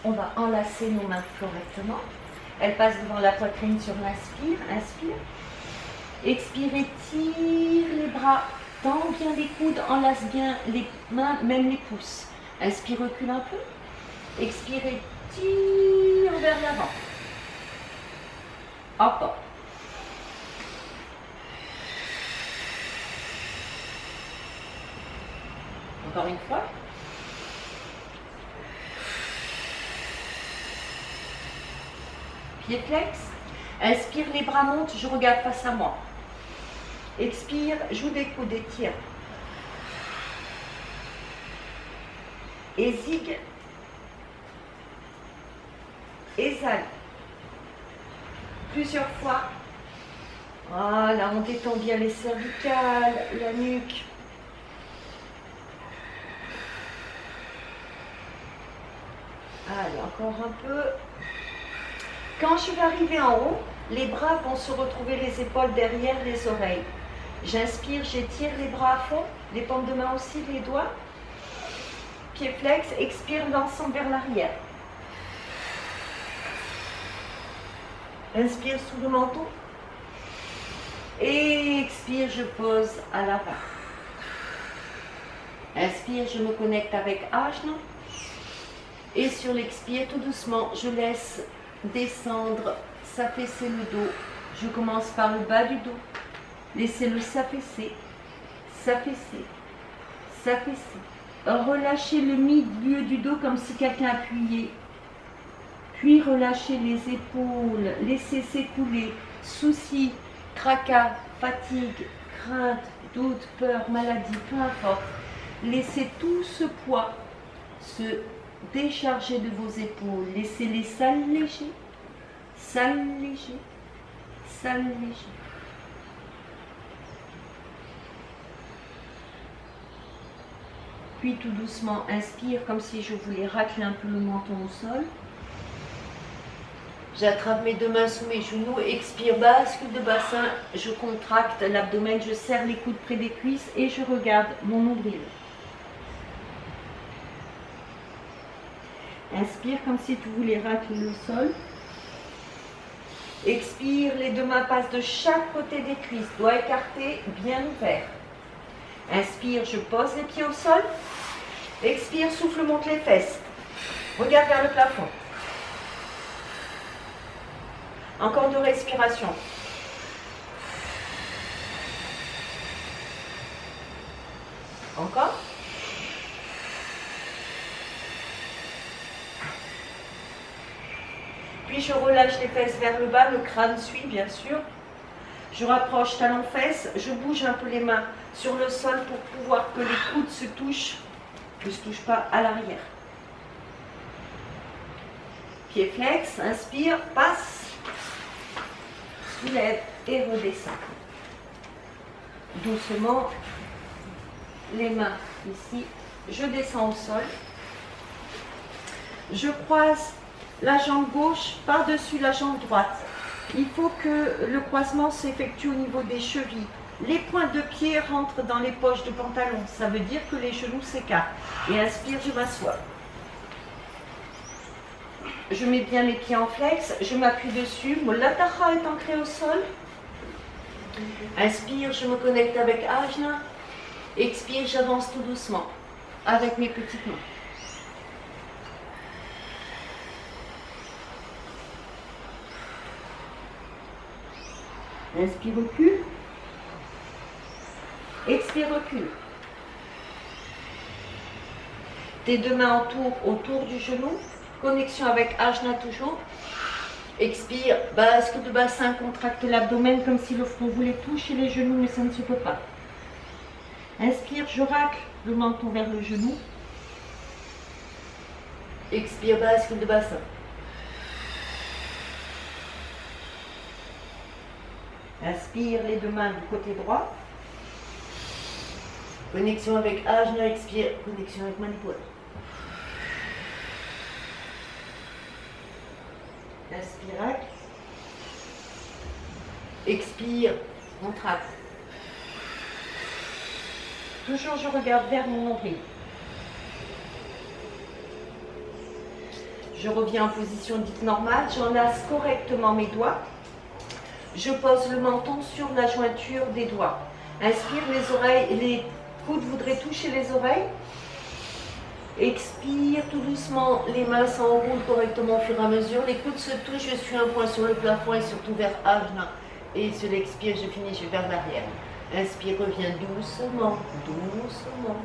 On va enlacer nos mains correctement. Elles passent devant la poitrine sur l'inspire. Inspire. Expire, étire les bras. Tends bien les coudes, enlace bien les mains, même les pouces. Inspire, recule un peu. Expire, étire vers l'avant. Hop, hop. Encore une fois. Pied flex. Inspire, les bras montent, je regarde face à moi. Expire, joue des coudes, étire. Et zig. Exhale. Plusieurs fois. Voilà, on détend bien les cervicales, la nuque. Allez, encore un peu. Quand je vais arriver en haut, les bras vont se retrouver les épaules derrière les oreilles. J'inspire, j'étire les bras à fond, les paumes de main aussi, les doigts. Pied flex, expire l'ensemble vers l'arrière. Inspire sous le menton. Et expire, je pose à l'avant. Inspire, je me connecte avec Ajna. Et sur l'expire, tout doucement, je laisse descendre, s'affaisser le dos. Je commence par le bas du dos. Laissez-le s'affaisser, s'affaisser, s'affaisser. Relâchez le milieu du dos comme si quelqu'un appuyait. Puis relâchez les épaules, laissez s'écouler. Soucis, tracas, fatigue, crainte, doute, peur, maladie, peu importe. Laissez tout ce poids se décharger de vos épaules. Laissez-les s'alléger, s'alléger, s'alléger. Puis tout doucement, inspire comme si je voulais racler un peu le menton au sol. J'attrape mes deux mains sous mes genoux, expire, bascule de bassin, je contracte l'abdomen, je serre les coudes près des cuisses et je regarde mon nombril. Inspire comme si tu voulais racler le sol. Expire, les deux mains passent de chaque côté des cuisses, doigts écartés, bien ouverts. Inspire, je pose les pieds au sol. Expire, souffle, monte les fesses. Regarde vers le plafond. Encore 2 respirations. Encore. Puis je relâche les fesses vers le bas, le crâne suit bien sûr. Je rapproche talons-fesses, je bouge un peu les mains sur le sol pour pouvoir que les coudes se touchent, ne se touchent pas à l'arrière. Pied flex, inspire, passe. Soulève et redescend. Doucement, les mains ici. Je descends au sol. Je croise la jambe gauche par-dessus la jambe droite. Il faut que le croisement s'effectue au niveau des chevilles. Les pointes de pied rentrent dans les poches de pantalon. Ça veut dire que les genoux s'écartent. Et inspire, je m'assois. Je mets bien mes pieds en flex, je m'appuie dessus, mon latara est ancré au sol. Inspire, je me connecte avec Ajna. Expire, j'avance tout doucement avec mes petites mains. Inspire, recule. Expire, recule. Tes deux mains autour du genou. Connexion avec Ajna toujours. Expire, bascule de bassin, contracte l'abdomen comme si le front voulait toucher les genoux, mais ça ne se peut pas. Inspire, je racle le menton vers le genou. Expire, bascule de bassin. Inspire, les deux mains du côté droit. Connexion avec Ajna, expire, connexion avec Manipura. Inspire, expire, contracte. Toujours je regarde vers mon nombril. Je reviens en position dite normale. J'enlace correctement mes doigts. Je pose le menton sur la jointure des doigts. Inspire, les coudes voudraient toucher les oreilles. Expire tout doucement, les mains s'enroulent correctement au fur et à mesure. Les coudes se touchent, je suis un point sur le plafond et surtout vers Ajna. Et sur l'expire, je finis, je vais vers l'arrière. Inspire, reviens doucement, doucement.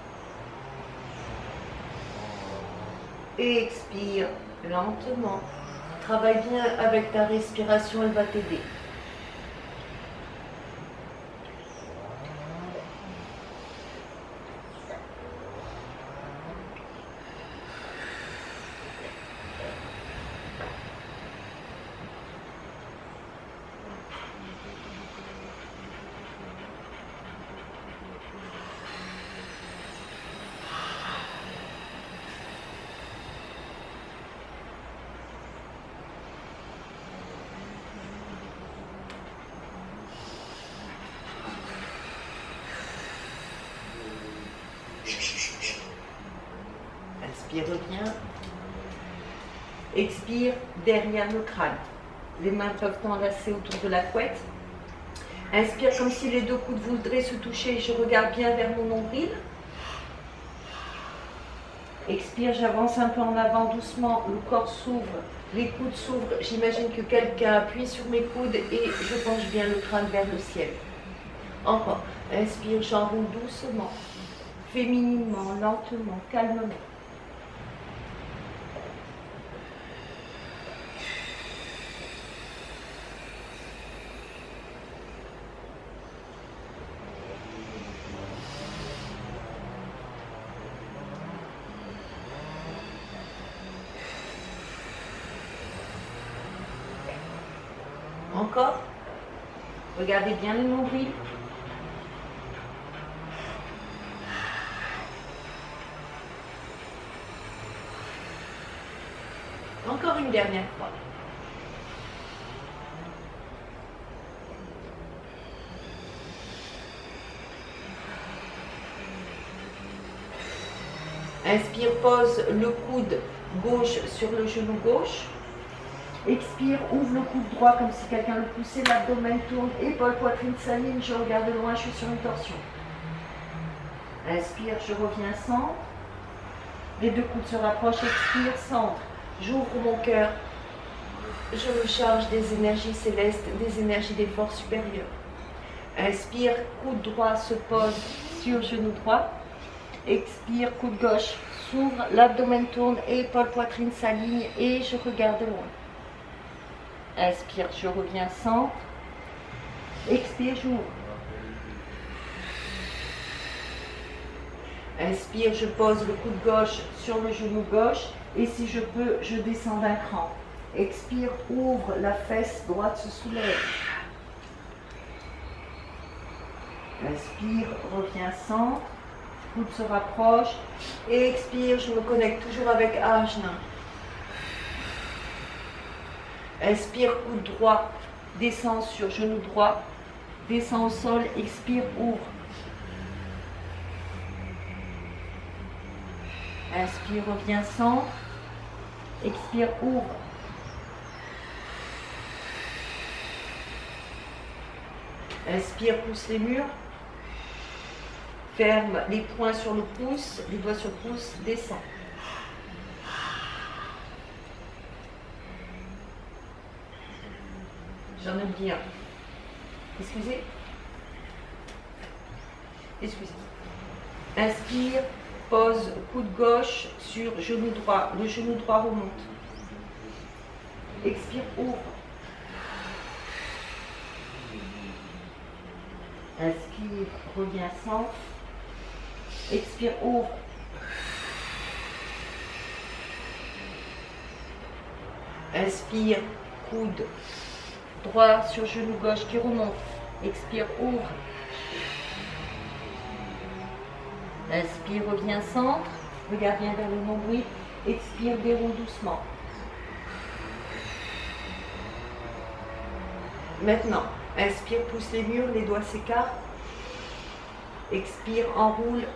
Et expire lentement. Travaille bien avec ta respiration, elle va t'aider. Inspire, reviens. Expire derrière le crâne. Les mains peuvent t'enlacer autour de la couette. Inspire comme si les deux coudes voudraient se toucher. Je regarde bien vers mon nombril. Expire, j'avance un peu en avant doucement. Le corps s'ouvre, les coudes s'ouvrent. J'imagine que quelqu'un appuie sur mes coudes et je penche bien le crâne vers le ciel. Encore. Inspire, j'enroule doucement, fémininement, lentement, calmement. Encore. Regardez bien le nombril. Encore une dernière fois. Inspire, pose le coude gauche sur le genou gauche. Expire, ouvre le coude droit comme si quelqu'un le poussait, l'abdomen tourne, épaule, poitrine s'aligne, je regarde loin, je suis sur une torsion. Inspire, je reviens centre. Les deux coudes se rapprochent, expire, centre. J'ouvre mon cœur. Je me charge des énergies célestes, des énergies des forces supérieures. Inspire, coude droit se pose sur genou droit. Expire, coude gauche s'ouvre, l'abdomen tourne, épaule, poitrine s'aligne et je regarde loin. Inspire, je reviens centre. Expire, j'ouvre. Inspire, je pose le coude gauche sur le genou gauche et si je peux, je descends d'un cran. Expire, ouvre, la fesse droite se soulève. Inspire, reviens centre. Coude se rapproche. Et expire, je me connecte toujours avec Ajna. Inspire, coude droit, descend sur genou droit, descend au sol, expire, ouvre. Inspire, reviens centre, expire, ouvre. Inspire, pousse les murs, ferme les poings sur le pouce, les doigts sur le pouce, descend. J'en oublie un. Excusez. Excusez. Inspire, pose coude gauche sur genou droit. Le genou droit remonte. Expire, ouvre. Inspire, reviens centre. Expire, ouvre. Inspire, coude droit sur genou gauche qui remonte. Expire, ouvre. Inspire, reviens centre. Regarde bien vers le nombril. Expire, déroule doucement. Maintenant, inspire, pousse les murs, les doigts s'écartent. Expire, enroule.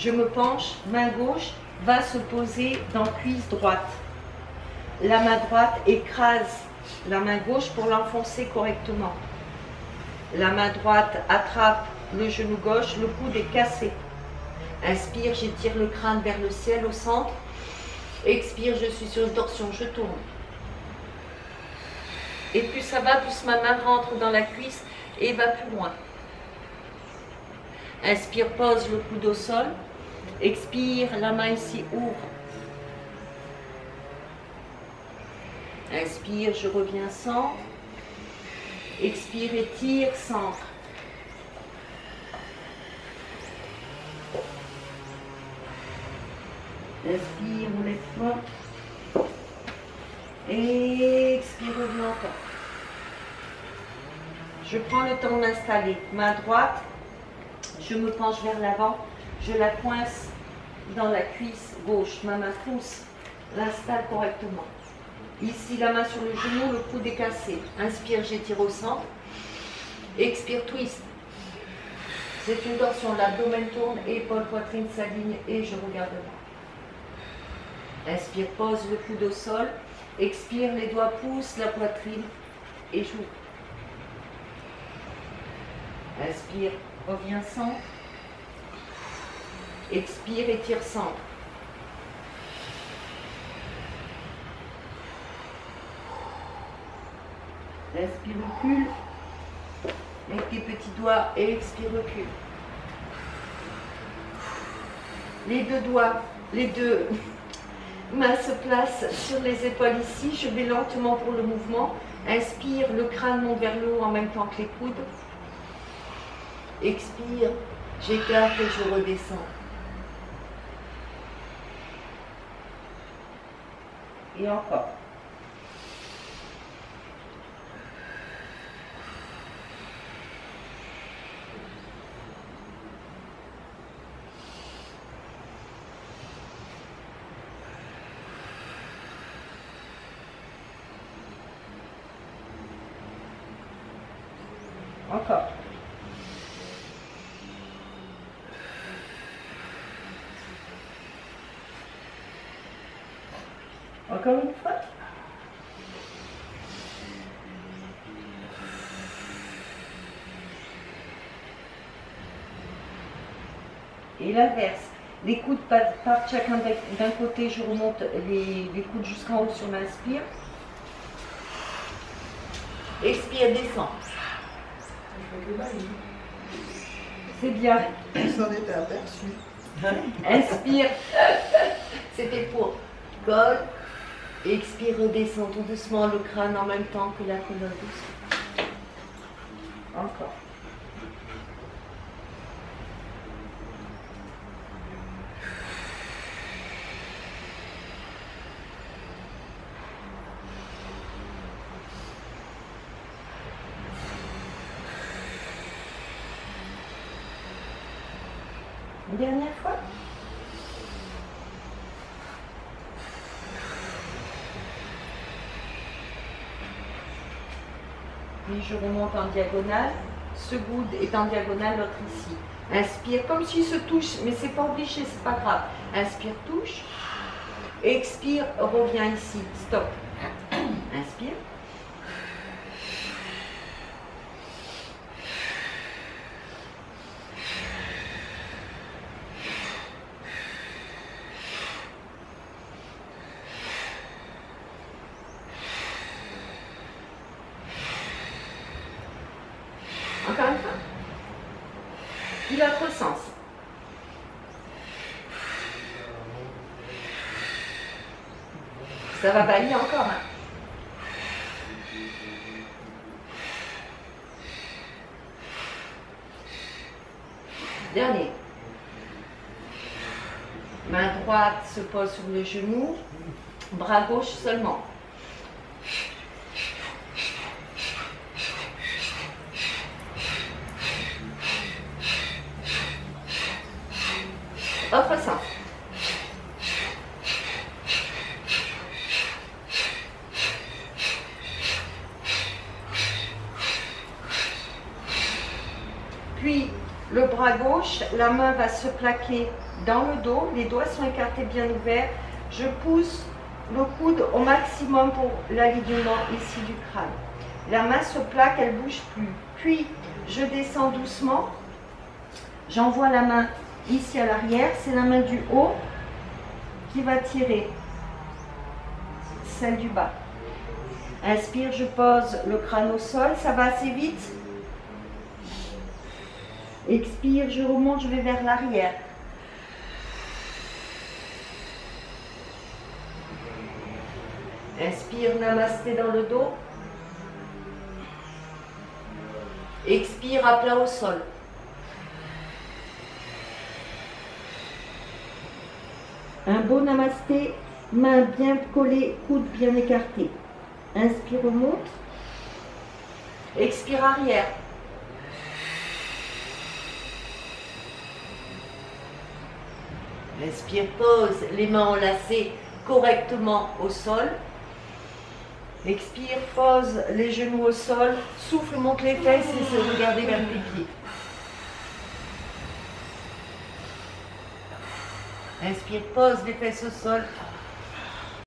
Je me penche, main gauche va se poser dans cuisse droite. La main droite écrase la main gauche pour l'enfoncer correctement. La main droite attrape le genou gauche, le coude est cassé. Inspire, j'étire le crâne vers le ciel au centre. Expire, je suis sur une torsion, je tourne. Et plus ça va, plus ma main rentre dans la cuisse et va plus loin. Inspire, pose le coude au sol. Expire, la main ici ouvre. Inspire, je reviens centre. Expire, étire, centre. Inspire, relève-toi. Expire, reviens encore. Je prends le temps de m'installer. Main droite, je me penche vers l'avant. Je la coince dans la cuisse gauche. Ma main pousse, l'installe correctement. Ici, la main sur le genou, le coude est cassé. Inspire, j'étire au centre. Expire, twist. C'est une torsion. L'abdomen tourne, épaule, poitrine s'aligne et je regarde là. Inspire, pose le coude au sol. Expire, les doigts poussent la poitrine et j'ouvre. Inspire, reviens centre. Expire, étire centre. Inspire, recule. Avec tes petits doigts et expire, recule. Les deux doigts, les deux mains se placent sur les épaules ici. Je vais lentement pour le mouvement. Inspire, le crâne monte vers le haut en même temps que les coudes. Expire, j'écarte et je redescends. Et encore. Encore. Encore une fois. Et l'inverse. Les coudes partent chacun d'un côté. Je remonte les coudes jusqu'en haut sur l'inspire. Expire, descend. C'est bien. Il s'en était aperçu. Inspire. C'était pour col. Expire, redescend tout doucement le crâne en même temps que la colonne douce. Encore. Une dernière fois. Puis je remonte en diagonale. Ce coude est en diagonale, l'autre ici. Inspire, comme s'il se touche, mais c'est pas obligé, c'est pas grave. Inspire, touche. Expire, reviens ici. Stop. Inspire. Encore une fois. Puis l'autre sens. Ça va balayer encore. Hein. Dernier. Main droite se pose sur le genou. Bras gauche seulement. Autre sens. Puis, le bras gauche, la main va se plaquer dans le dos, les doigts sont écartés bien ouverts. Je pousse le coude au maximum pour l'alignement ici du crâne. La main se plaque, elle ne bouge plus. Puis, je descends doucement. J'envoie la main ici à l'arrière. C'est la main du haut qui va tirer celle du bas. Inspire, je pose le crâne au sol. Ça va assez vite. Expire, je remonte, je vais vers l'arrière. Inspire, namasté dans le dos. Expire, à plat au sol. Un beau namasté, main bien collée, coude bien écarté. Inspire, remonte. Expire, arrière. Inspire, pose les mains enlacées correctement au sol. Expire, pose les genoux au sol, souffle, monte les fesses et se regarder vers tes pieds. Inspire, pose les fesses au sol,